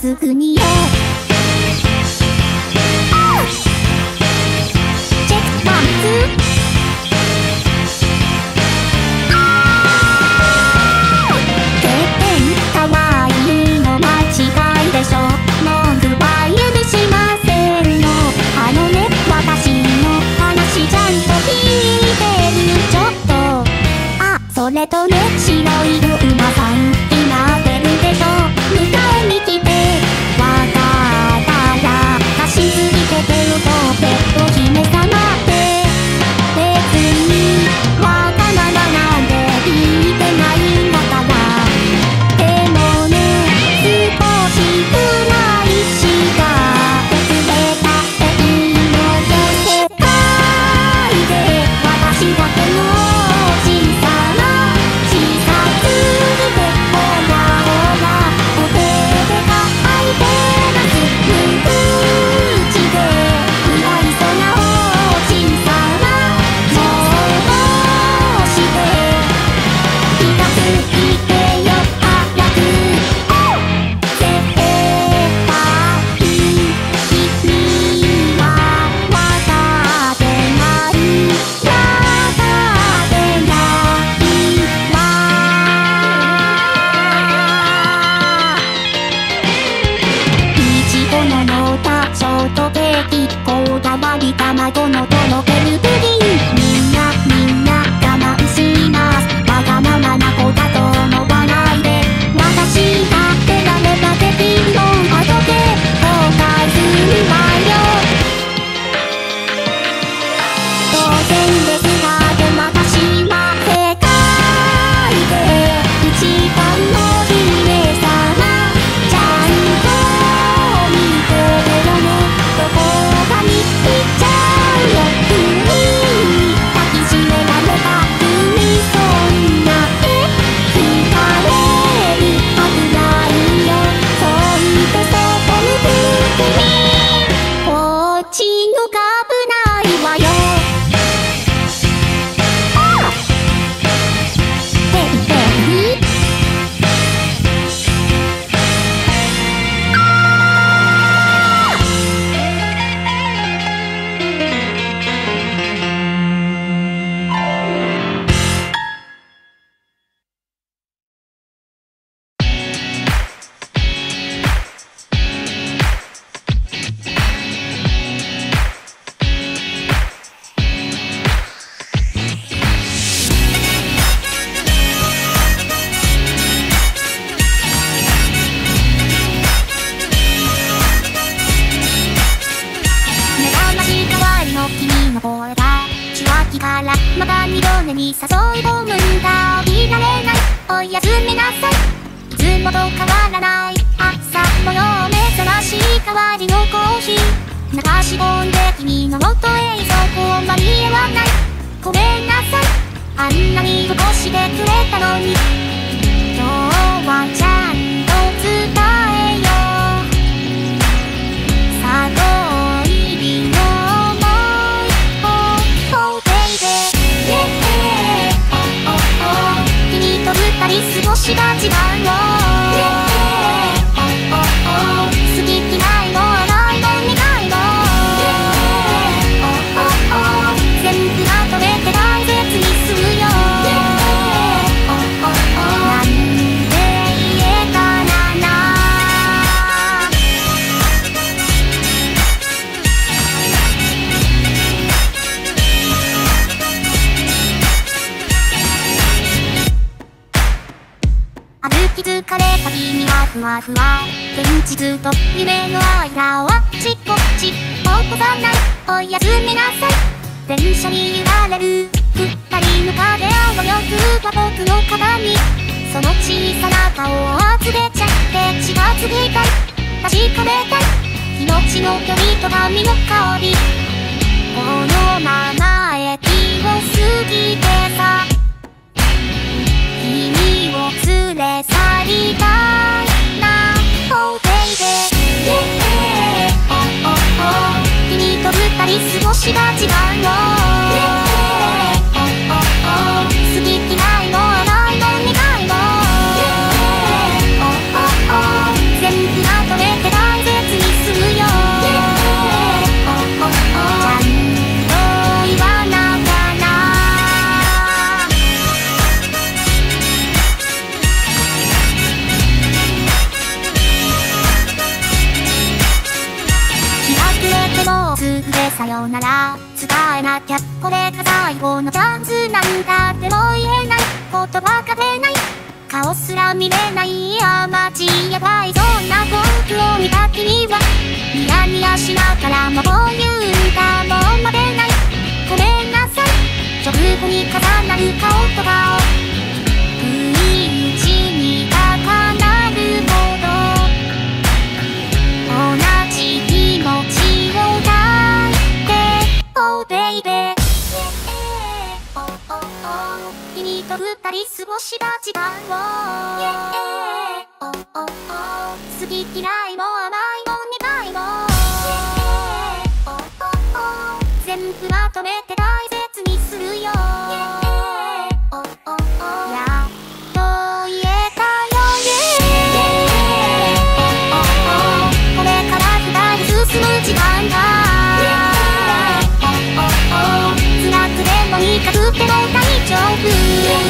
すぐによ。チェックワンツー。それとね、白い馬さん今出るでしょ。迎えに来てわかったら貸しすぎて手を取ってお姫様って別にわからなんて言ってないんだから。でもね、少しくらいしか遅れたっていいのよ。世界で私だけの卵のとろけるプリン。みんな我慢します。わがままな子だと思わないで。私だってやればできるの。後で後悔するわよ。当然ですがでも私は世界で一番の姫様。ちゃんと見てるよね。どこかに行っちゃう。君の声が受話器からまた二度目に誘い込むんだ。起きられない、おやすみなさい。いつもと変わらない朝のよう目覚まし代わりのコーヒー流し込んで君の元へそこ間に合わない。ごめんなさい、あんなに起こしてくれたのに。今日はちゃんと伝えよう。さといりの君と二人過ごした時間を好き嫌いも愛も苦いも全部まとめて大切にするよ。なんで言えたらな。歩き疲れた君はふわふわ現実と夢の間をあっちこっち起こさない。おやすみなさい。電車に揺られる二人の影をよくは僕の肩にその小さな顔を集めちゃって近づきたい。確かめたい命の距離と髪の香り。このまま駅を過ぎてさ君を連れ去りたいな。Oh baby 君と二人過ごした時間を好き嫌いも愛も苦いも全部まとめてさよなら伝えなきゃ、これが最後のチャンスなんだっても言えない、言葉が出ない、顔すら見れない、マジやばい、そんな僕を見た君はニヤニヤしながらもこう言うんだ、もう待てない、ごめんなさい、直後に重なる顔と顔、不意打ちに高鳴るほど同じ気持ちを抱いて Oh baby 君と二人過ごした時間を好き嫌いも甘いも苦いも全部まとめて大切にするよ、やっと言えたよこれから二人進む時間が辛くても痛くても大丈夫、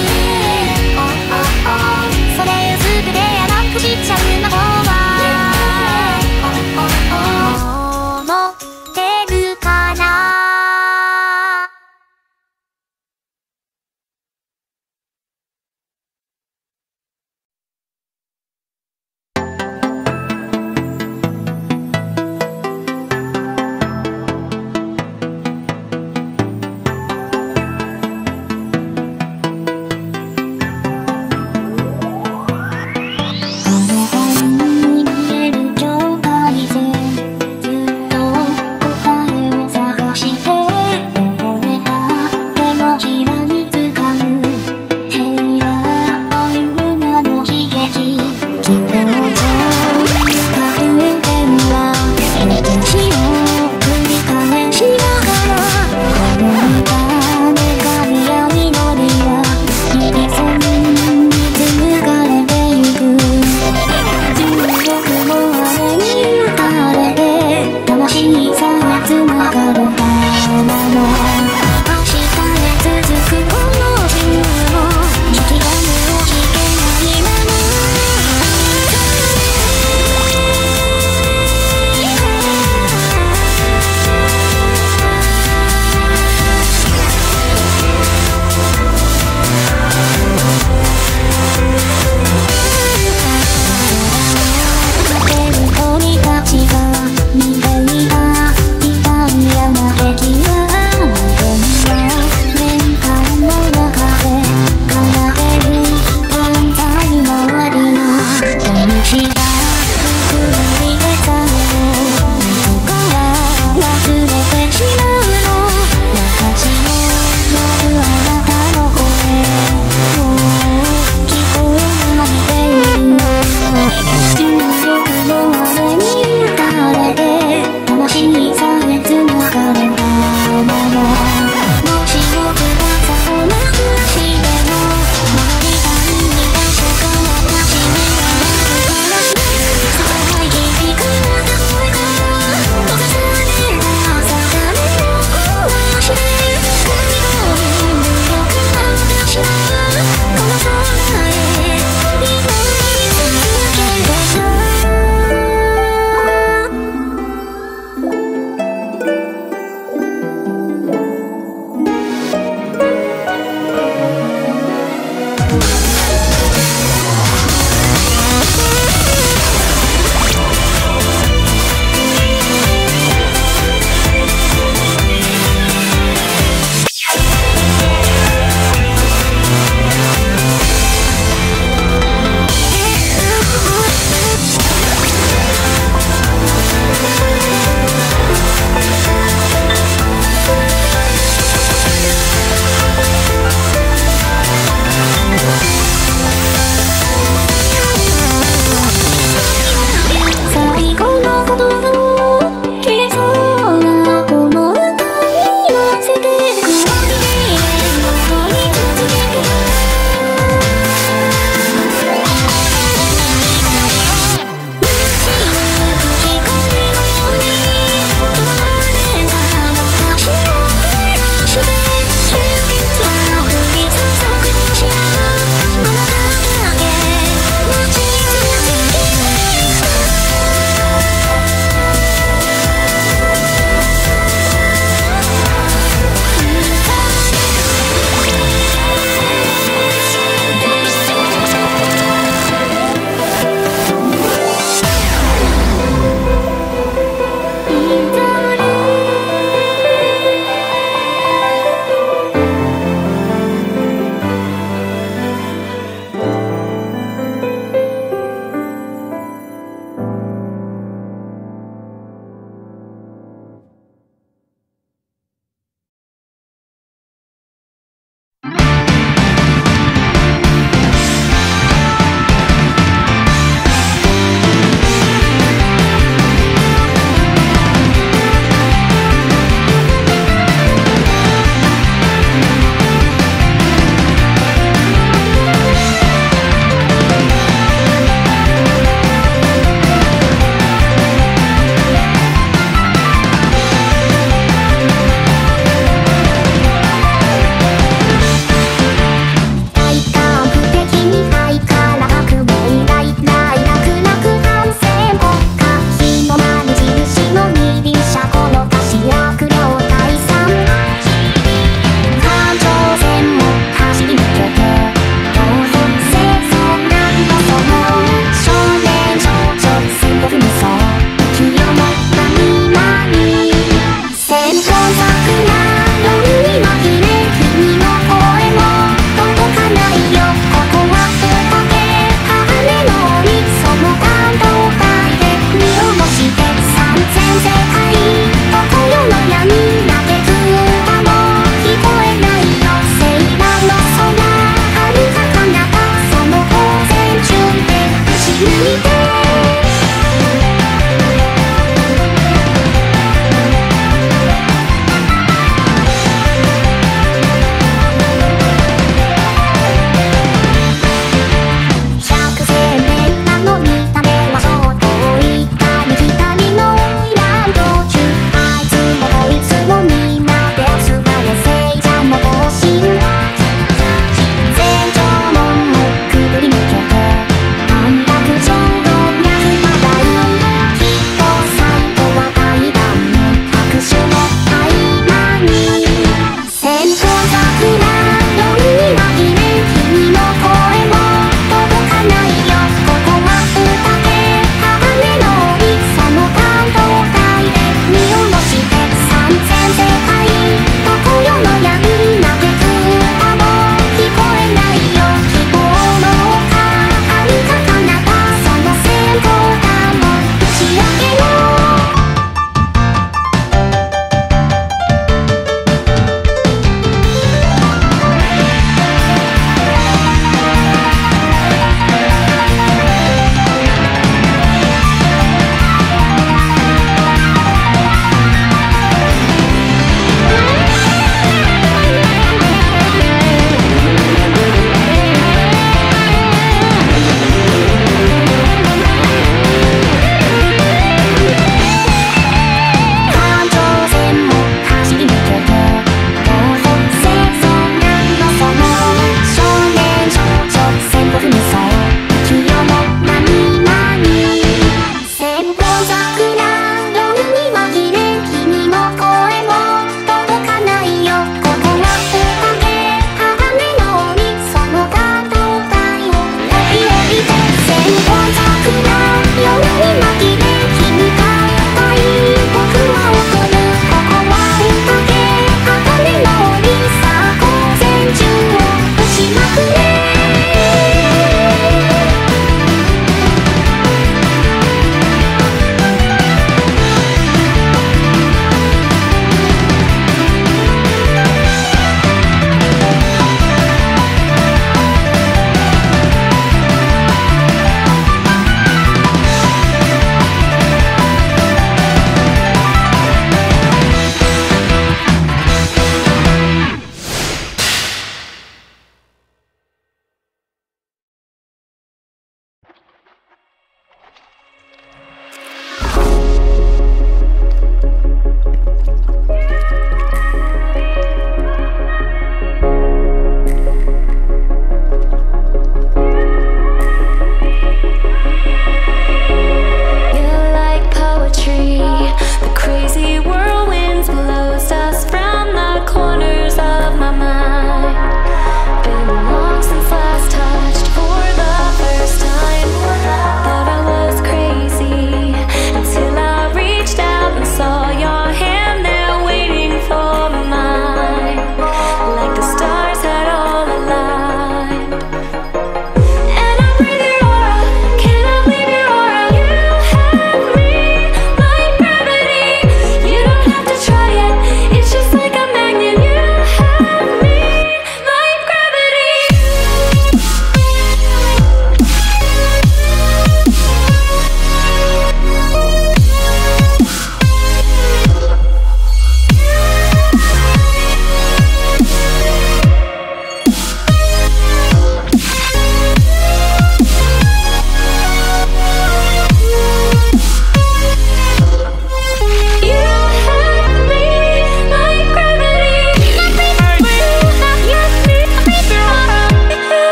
それ全て甘くしちゃう魔法は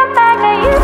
が言う